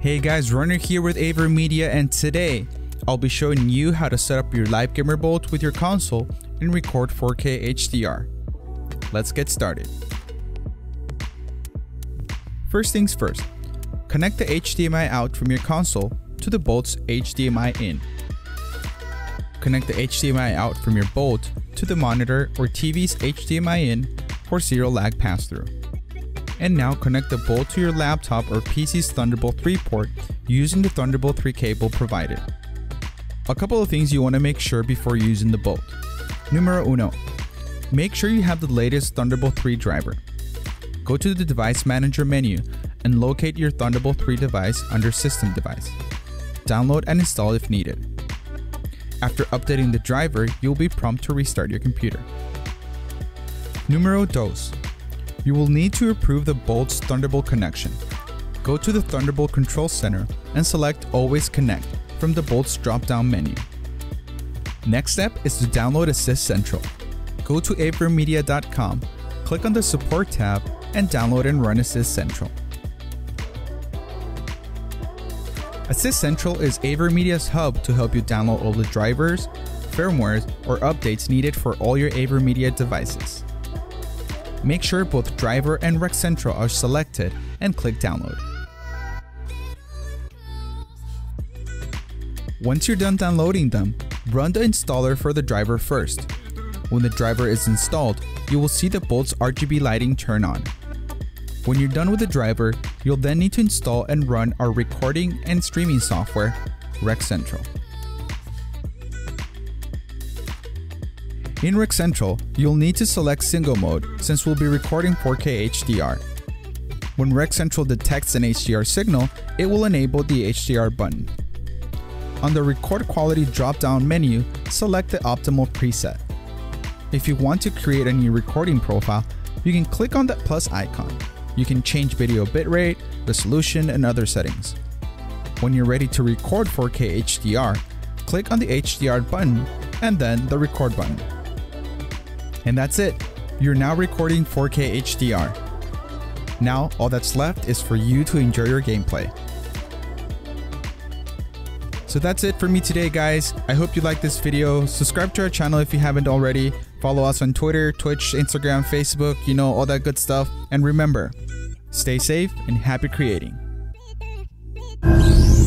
Hey guys, Runner here with AVerMedia, and today I'll be showing you how to set up your live gamer bolt with your console and record 4K HDR. Let's get started. First things first, connect the HDMI out from your console to the bolt's HDMI in. Connect the HDMI out from your bolt to the monitor or TV's HDMI in for zero lag pass-through. And now connect the bolt to your laptop or PC's Thunderbolt 3 port using the Thunderbolt 3 cable provided. A couple of things you want to make sure before using the bolt. Numero uno, make sure you have the latest Thunderbolt 3 driver. Go to the Device Manager menu and locate your Thunderbolt 3 device under System Device. Download and install if needed. After updating the driver, you'll be prompted to restart your computer. Numero dos, you will need to approve the bolt's Thunderbolt connection. Go to the Thunderbolt Control Center and select Always Connect from the bolt's drop-down menu. Next step is to download Assist Central. Go to AVerMedia.com, click on the Support tab, and download and run Assist Central. Assist Central is AVerMedia's hub to help you download all the drivers, firmwares, or updates needed for all your AVerMedia devices. Make sure both driver and Rec Central are selected and click download. Once you're done downloading them, run the installer for the driver first. When the driver is installed, you will see the bolt's RGB lighting turn on. When you're done with the driver, you'll then need to install and run our recording and streaming software, Rec Central. In Rec Central, you'll need to select single mode since we'll be recording 4K HDR. When Rec Central detects an HDR signal, it will enable the HDR button. On the Record Quality drop-down menu, select the optimal preset. If you want to create a new recording profile, you can click on that plus icon. You can change video bitrate, resolution, and other settings. When you're ready to record 4K HDR, click on the HDR button and then the record button. And that's it. You're now recording 4K HDR. Now all that's left is for you to enjoy your gameplay. So that's it for me today, guys. I hope you liked this video. Subscribe to our channel if you haven't already. Follow us on Twitter, Twitch, Instagram, Facebook, all that good stuff. And remember, stay safe and happy creating.